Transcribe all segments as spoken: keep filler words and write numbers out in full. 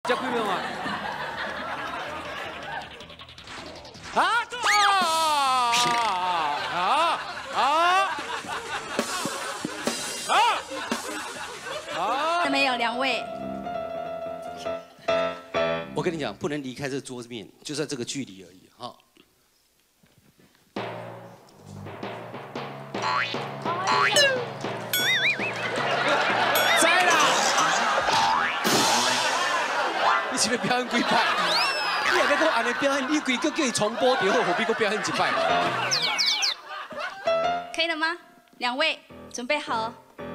这几秒啊？啊！啊啊啊啊！啊！ 没有，两位。 我跟你讲，不能离开这桌子面，就在这个距离而已哈。栽啦！你是要表演几摆？你也要讲安尼表演，你规个叫伊重播掉，何必搁表演一摆？ 可以了吗？两位准备好。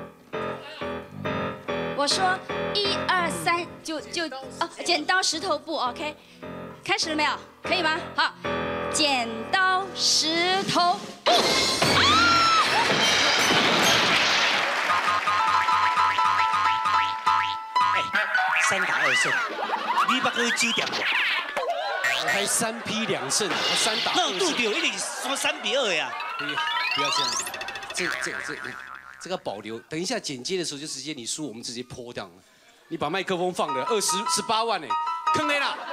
我说一二三，就就哦，剪刀石头布 ，OK， 开始了没有？可以吗？好，剪刀石头布。 哎，三打二胜，你捌去酒店无？ 还三批两胜，还三打。 那杜丢一定说三比二呀！ 不要不要这样子，这这这这个保留，等一下剪接的时候就直接你输，我们直接泼掉了。你把麦克风放了二十十八万呢，坑你啦！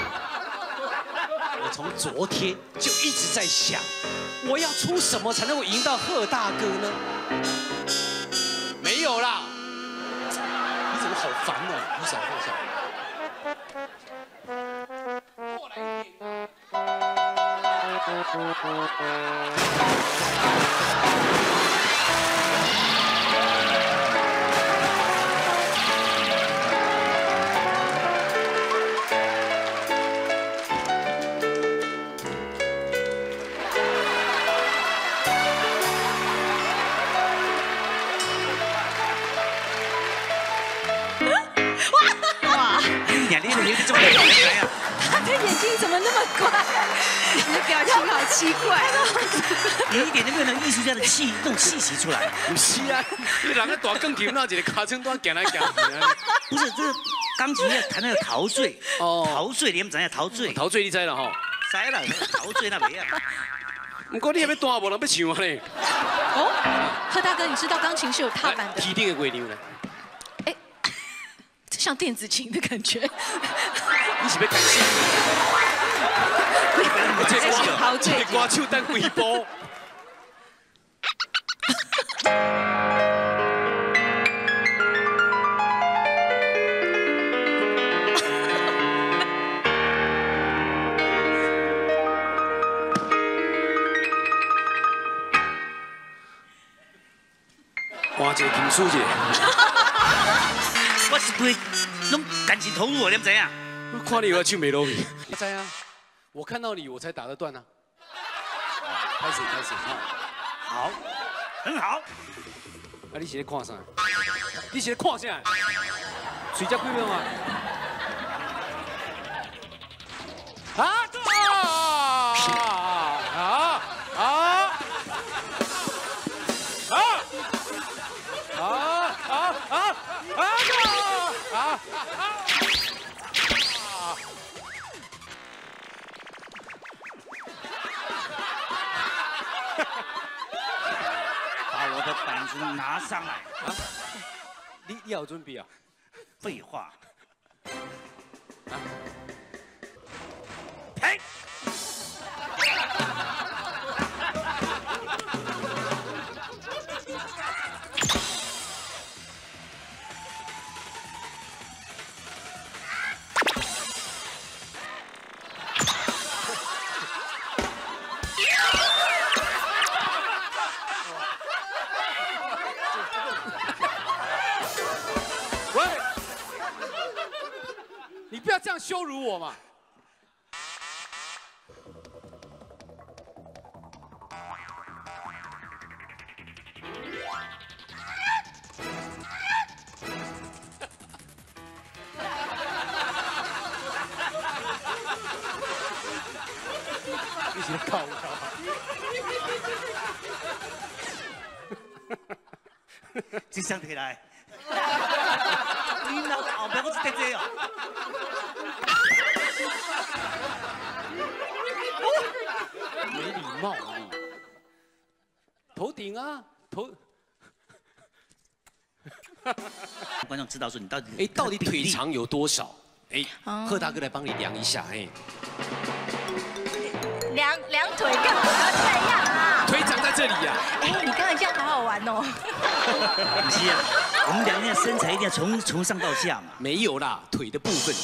我从昨天就一直在想，我要出什么才能够赢到贺大哥呢？没有啦！你怎么好烦呢？你少喝少。过来一点他的眼睛怎么那么怪？你的表情好奇怪哦！ 你一点都没有那艺术家的气，那种气息出来。 不是啊，你人个大钢琴那一个卡针段行来行去。 不是，这个钢琴要弹那个陶醉。哦。陶醉，你们知影陶醉？ 陶醉你知啦吼？ 知啦，陶醉那袂啊。 不过你还要弹无人要唱呢。 哦，贺大哥，你知道钢琴是有踏板的。 提定的月亮呢？ 哎，这像电子琴的感觉。 你是要感谢？这歌，这歌手等几波？换一个金书姐。 我是规拢感情投入，你们知影？ 我看你有要唱美罗米。你知啊？我看到你，我才打得断啊。开始，开始， 好，很好。 啊，你是咧看啥？你是咧看啥？睡觉几秒啊？啊！啊！啊！啊！啊！啊！啊！啊！啊！啊！ 把我的板子拿上来啊！ 你你有准备啊？ 废话。啊！呸！ 你不要这样羞辱我嘛！你是搞我？ 真想起来。你老后边我是得这哦。 没礼貌啊你！头顶啊，头。 观众知道说你到底哎，到底腿长有多少？ 哎，贺大哥来帮你量一下，哎， 量量腿干嘛要这样啊？ 腿长在这里呀。 哎，你刚才这样好好玩哦。 不是啊，我们两个身材一定要从从上到下嘛。 没有啦，腿的部分。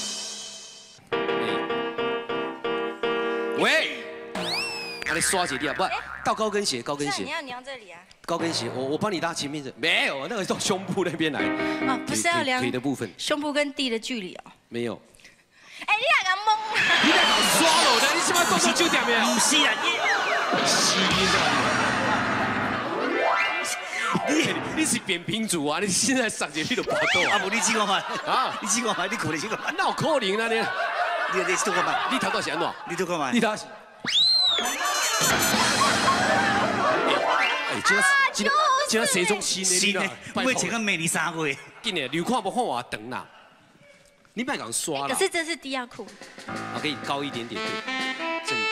喂，我来刷姐弟啊，不，到高跟鞋，高跟鞋。 你要量这里啊？ 高跟鞋，我我帮你拉前面的。没有，那个到胸部那边来。 哦，不是要量腿的部分， 胸部跟地的距离哦。 没有。 哎，你两个懵啊！ 你在搞刷了的，你起码动作就点没有？ 不是啊， 你你你是扁平足啊！你现在上节你都不到啊，无你试看看啊！ 你试看看，你可能试看看。 那有可能啊你？ 你你试看看， 你头到是安怎？ 你试看看。 你头是？哎，今今今谁中心呢？ 是呢，我穿个美丽衫过。 紧的，流看不看我长啦？你别讲刷了。 可是这是低腰裤。 我给你高一点点，对，这里。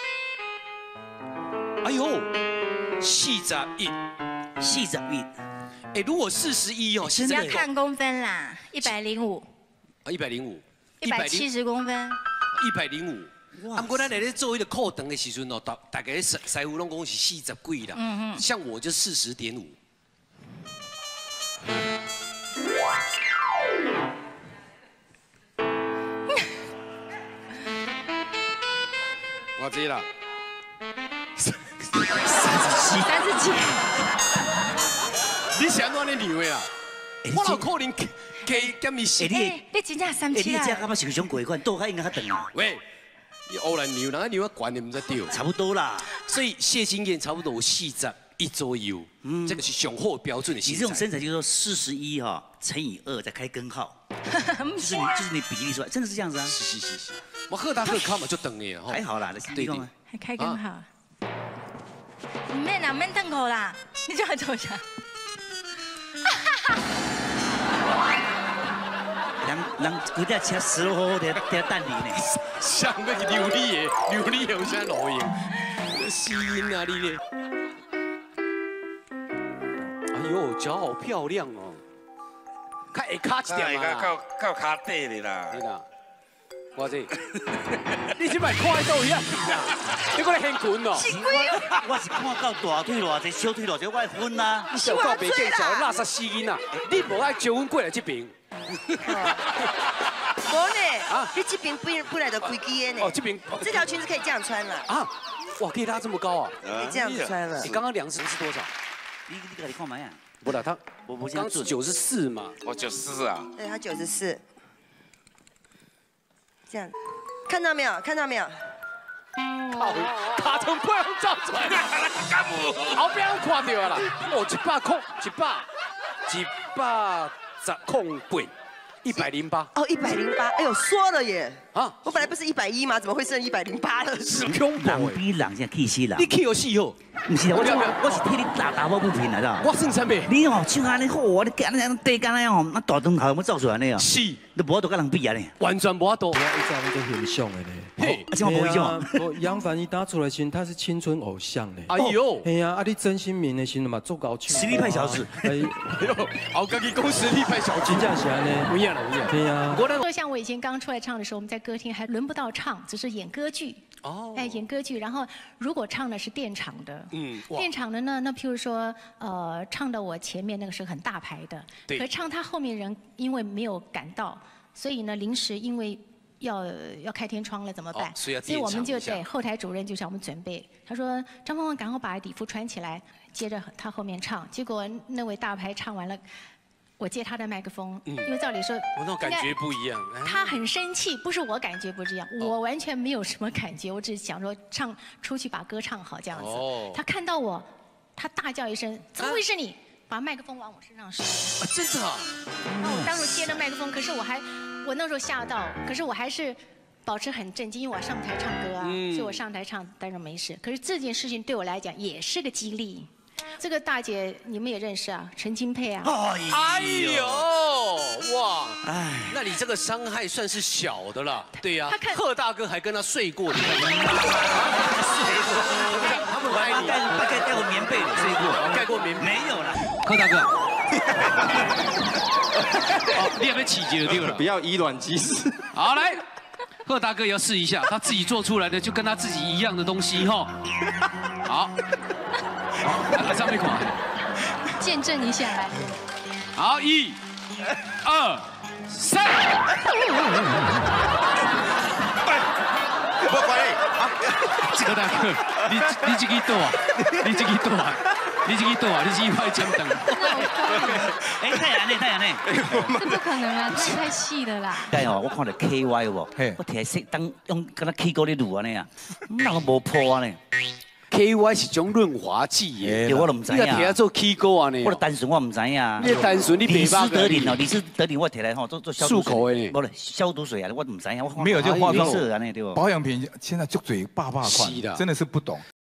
哎呦，四十一， 四十一。 哎，如果四十一哦，现不在要看公分啦，一百零五。 啊，一百零五。 一百七十公分。 一百零五。啊，不过咱来咧做一个裤长的时阵哦，大大概师师傅拢讲是四十几啦。嗯嗯。像我就四十点五。我知啦。 三十七。 三十七。 你想安尼量的啊？我有可能加减伊四。 哎，你真正三哎， 七啊？ 你这感觉是像鬼款，倒开应该较长啊。 喂，你偶然量，人家量啊悬，你唔知掉。 差不多啦。 所以谢金燕差不多四十一左右，嗯，这个是雄厚标准的身材。 你这种身材就是说四十一哈乘以二再开根号，就是你就是你比例出来，真的是这样子啊。 是是是是，我贺大贺卡嘛就等你了哈。 还好啦，对对。 还开根号。唔免啦，唔免瞪口啦，你就来坐下。 人人规只车死落好好在在等你呢。 想要去留你的，留你用啥录音？吸音啊你咧！哎呦，脚好漂亮哦，较会卡一点啊。 到到卡底哩啦。 你呐，我这，你这摆看到遐啦，你过来很困哦。 我是看到大腿偌济，小腿偌济，我会分啊。 你小到袂见小，垃圾死囡啊！你无爱招阮过来这边。 无呢，啊，你这边本本来就开机的呢。 哦，这边这条裙子可以这样穿了。啊， 哇，可以拉这么高啊！ 可以这样子穿了。 你刚刚量是是多少？ 你你你看嘛呀？ 不啦，他我我刚是九十四嘛。 我九十四啊。 对，他九十四。这样，看到没有？看到没有？ 靠，卡通不要照出来，后边我看到啦。哦，一百空，一百，一百十空八。一百零八哦，一百零八，哎呦，缩了耶！ 啊， 我本来不是一百一吗？怎么会剩一百零八了？ 是恐怖人比人现在气死人。 你气有死哦？ 不是，我我是替你打打抱不平来的。 我算啥物？ 你哦，唱安尼好，我你干那地干那哦，那大灯头我照出来呢哦。 是， 你无法度跟人比啊呢。 完全无法度。 我一早那个形象的呢。 嘿，啊，怎么不一样？ 我杨凡一打出来时，他是青春偶像呢。 哎呦， 哎呀，啊你真心明的时嘛做高唱。 实力派小子。 哎呦， 好，家己讲实力派小子， 真正是安尼。 有影啦，有影。 对呀。 就像我以前刚出来唱的时候，我们在歌厅还轮不到唱，只是演歌剧。哦。哎，演歌剧，然后如果唱的是电场的，嗯，电场的呢，那譬如说，呃，唱到我前面那个是很大牌的，对。可唱他后面人因为没有赶到，所以呢，临时因为要要开天窗了，怎么办？ 所以所以我们就对后台主任就向我们准备，他说张芳芳赶快把礼服穿起来，接着他后面唱。结果那位大牌唱完了。我接他的麦克风，因为照理说， 我那种感觉不一样。 他很生气，不是我感觉不一样，我完全没有什么感觉，我只是想说唱出去把歌唱好这样子。他看到我，他大叫一声：“怎么会是你？”把麦克风往我身上甩。 啊，真的啊！ 然后我当时接着麦克风，可是我还，我那时候吓到，可是我还是保持很镇静，因为我上台唱歌啊，所以我上台唱当然没事。可是这件事情对我来讲也是个激励。这个大姐你们也认识啊，陈金佩啊。 哎呦，哇，哎，那你这个伤害算是小的了。对呀，贺大哥还跟他睡过，你看看。睡过，他们爱你， 盖盖盖过棉被的睡过， 盖过棉没有了。 贺大哥， 哦，你也被起结对了。 不要以卵击石。 好，来，贺大哥也要试一下，他自己做出来的就跟他自己一样的东西哈。好，好，来上面款。 见证一下来。 好，一、二、三。 不管贺大哥，你你这个多啊？你这个多啊？你这个多啊？你这一块江灯。 哎，太阳呢？太阳呢？ 这不可能啊，太太细了啦。 该哦，我看到 K Y 喎，我摕色当用跟他 K 高咧撸安尼啊，哪个无破啊呢 ？K Y 是种润滑剂耶， 对我都唔知影。 你摕来做 K 高啊呢？ 我单纯我唔知影。 你单纯你李斯德林哦，李斯德林我摕来吼做做消毒水， 不是消毒水啊，我唔知影。 没有这个化妆色安尼对不？ 保养品现在就嘴爸爸款，真的是不懂。